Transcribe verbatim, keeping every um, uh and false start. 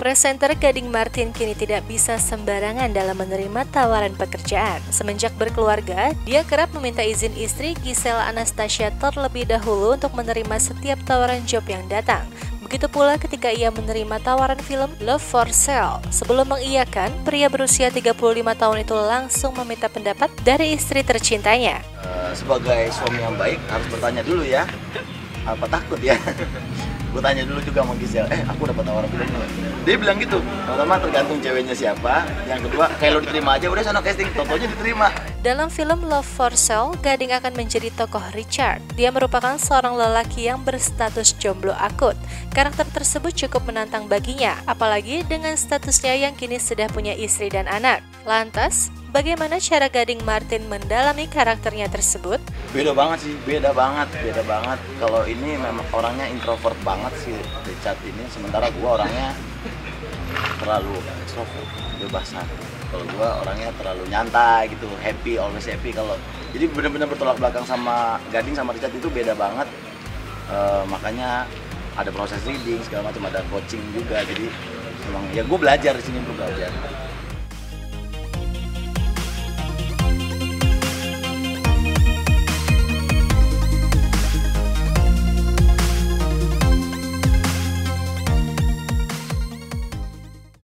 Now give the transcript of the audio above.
Presenter Gading Martin kini tidak bisa sembarangan dalam menerima tawaran pekerjaan. Semenjak berkeluarga, dia kerap meminta izin istri Giselle Anastasia terlebih dahulu untuk menerima setiap tawaran job yang datang. Begitu pula ketika ia menerima tawaran film Love for Sale. Sebelum mengiyakan, pria berusia tiga puluh lima tahun itu langsung meminta pendapat dari istri tercintanya. Uh, sebagai suami yang baik harus bertanya dulu ya, apa takut ya? Gue tanya dulu juga sama Giselle, eh aku dapat tawaran film nih. Dia bilang gitu, pertama tergantung ceweknya siapa, yang kedua kayak lo diterima aja, udah sana casting, totonya diterima. Dalam film Love for Sale, Gading akan menjadi tokoh Richard. Dia merupakan seorang lelaki yang berstatus jomblo akut. Karakter tersebut cukup menantang baginya, apalagi dengan statusnya yang kini sudah punya istri dan anak. Lantas, bagaimana cara Gading Martin mendalami karakternya tersebut? Beda banget sih, beda banget, beda banget. Kalau ini memang orangnya introvert banget sih Richard ini, sementara gua orangnya terlalu extrovert, bebasan. Kalau gua orangnya terlalu nyantai gitu, happy, always happy. Kalau jadi benar-benar bertolak belakang sama Gading sama Richard itu beda banget. Uh, makanya ada proses reading segala macam, ada coaching juga. Jadi memang ya gue belajar di sini, gue belajar.